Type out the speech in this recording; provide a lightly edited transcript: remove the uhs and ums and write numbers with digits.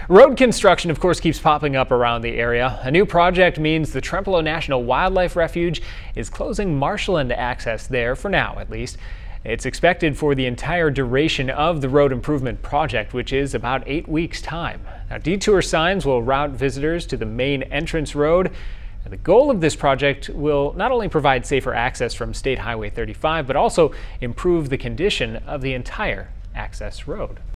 Road construction, of course, keeps popping up around the area. A new project means the Trempealeau National Wildlife Refuge is closing marshland access there, for now at least. It's expected for the entire duration of the road improvement project, which is about 8 weeks' time. Now, detour signs will route visitors to the main entrance road. And the goal of this project will not only provide safer access from State Highway 35, but also improve the condition of the entire access road.